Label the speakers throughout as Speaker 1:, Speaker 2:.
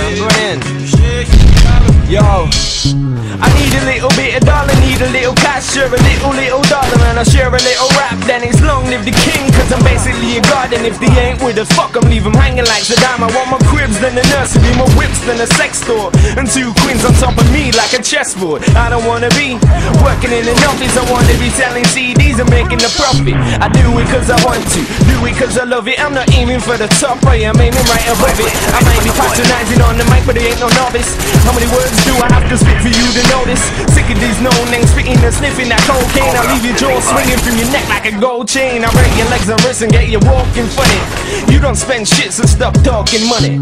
Speaker 1: Going in. Yo, I need a little bit of dollar, need a little cash, share a little dollar, and I share a little rap. Then it's long live the king, cause I'm basically a god. And if they ain't with us, fuck them, leave them hanging like Saddam. I want my cribs, then the nursery, more whips than a sex store, and 2 queens on top of me like a chessboard. I don't wanna be working in an office, I wanna be selling CDs and making a profit. I do it cause I want to, do it cause I love it. I'm not aiming for the top, I am aiming right above it. I might be patronizing on the mic, but I ain't no novice. How many words do I have to spit for you to notice? Sick of these no names, spitting and sniffing that cocaine. I'll leave your jaw swinging through your neck like a gold chain. I'll break your legs and wrists and get you walking funny. You don't spend shit, so stop talking money.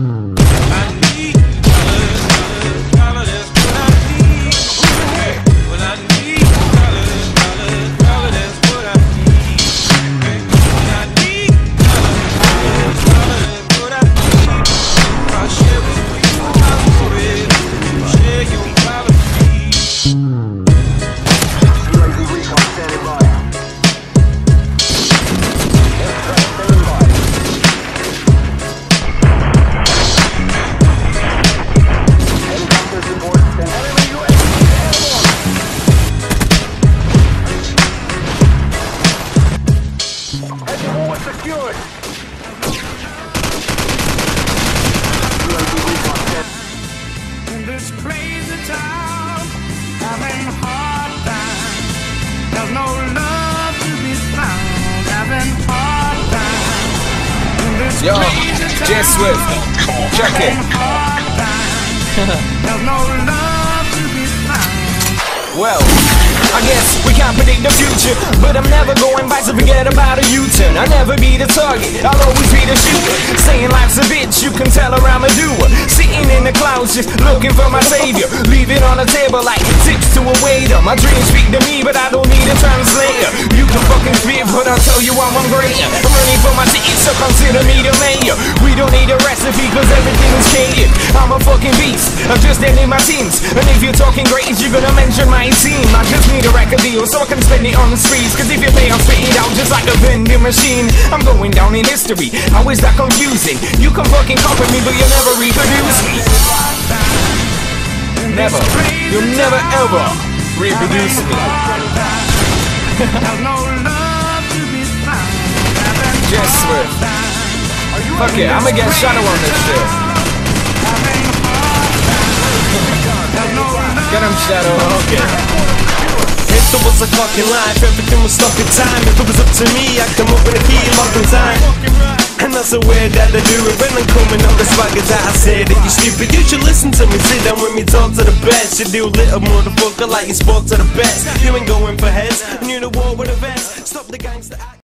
Speaker 2: This crazy town, having hard time. There's no love to be found, having hard time. This
Speaker 1: Yo,
Speaker 2: crazy
Speaker 1: J Swift, check it.
Speaker 2: There's no love to be found.
Speaker 1: Well, I guess we can't predict the future, but I'm never going back, so forget about a U-turn. I'll never be the target, I'll always be the shooter. Saying life's a bitch, you can tell her I'm a doer. Sitting in the clouds just looking for my savior. Leave it on the table like tips to a waiter. My dreams speak to me, but I don't need a translator. You can fucking spit, but I'll tell you I'm greater. I'm running for my city, so consider me the mayor. We don't need a recipe, cause everything is catered. I'm a fucking beast, I'm just ending my teams. And if you're talking grades, you're gonna mention my team. I just need a record deal so I can spend it on the streets. Cause if you pay, I'll spit it out just like a vending machine. I'm going down in history, how is that confusing? You can fucking copy me, but you'll never reproduce me. Never, you'll never ever reproduce me. Just Swift. Fuck it, I'ma get Shadow on this shit. Get him, Shadow, okay.
Speaker 3: If there was a clock in life, everything was stuck in time. If it was up to me, I'd come up with a key lock in time. And that's the way that I do it. When I'm coming up the swagger that I say that you're stupid. You should listen to me, sit down with me, talk to the best. You do little motherfucker like you spoke to the best. You ain't going for heads, and you're the war with a vest. Stop the gangster act.